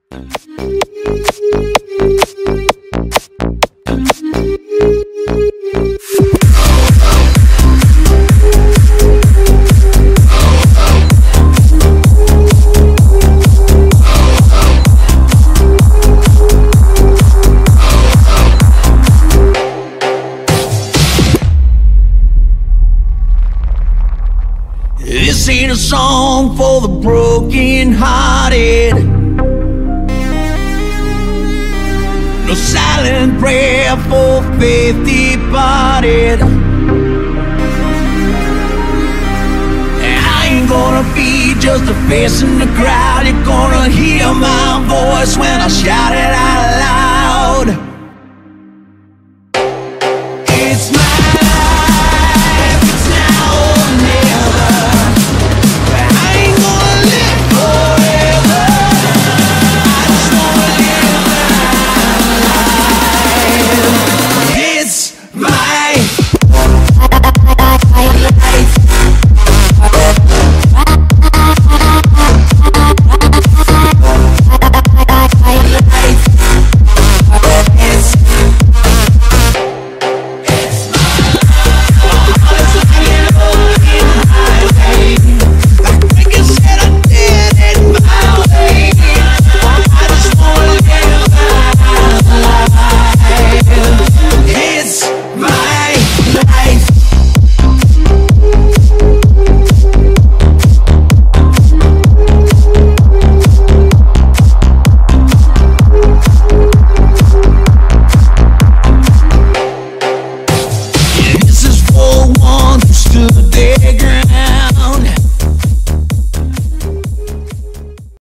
This ain't a song for the broken-hearted, no silent prayer for faith departed. And I ain't gonna be just a face in the crowd. You're gonna hear my voice when I shout it